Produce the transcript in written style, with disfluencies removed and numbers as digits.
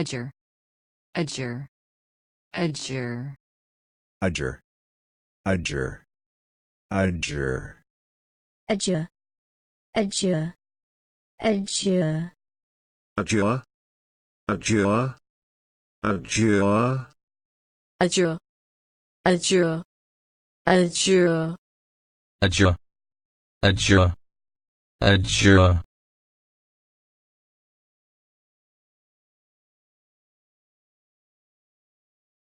ajoure, ajoure, ajoure, ajoure, ajoure, ajoure, ajoure, ajoure, ajoure, ajoure, ajoure, ajoure, ajoure, ajoure, ajoure, ajoure, ajoure, ajoure.